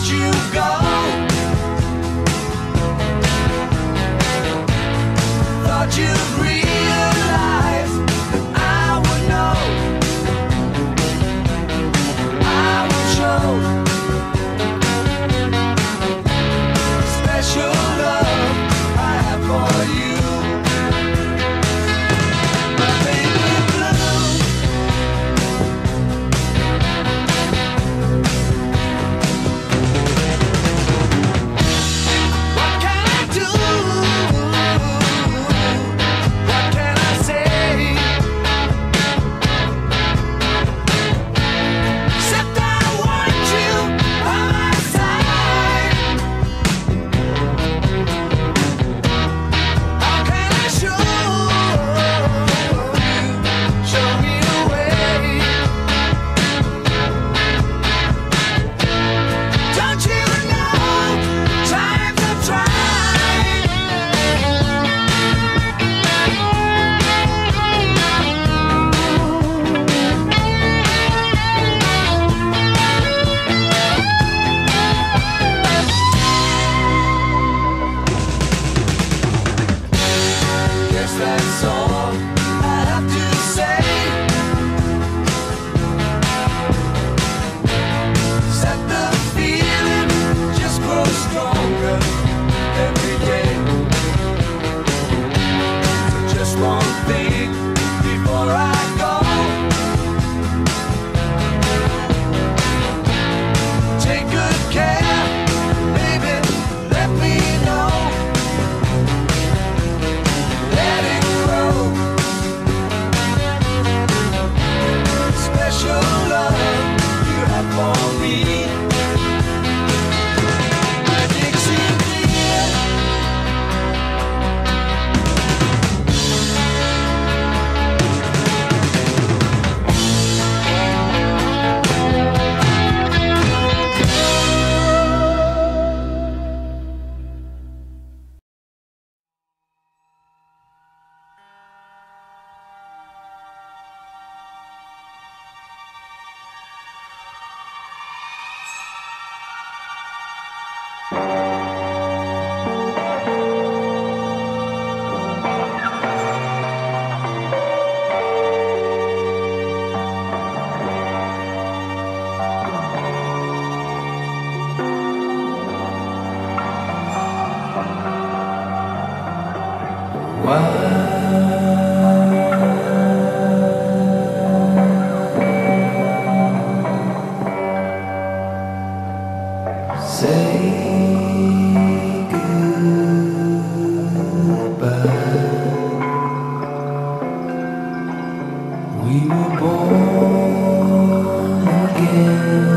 you go. Thought you'd realize that I would know. I would show special love I have for you. My baby blue. What can I do? What can I say? Except I want you by my side. How can I show me the way? Don't you know times I've tried? Guess that's all I have to say. Set the feeling just grows stronger every day. So just one thing before I go. Take good care, baby, let me know. Let it grow. Special love you have for me. My Dixie dear. Say goodbye. We were born again.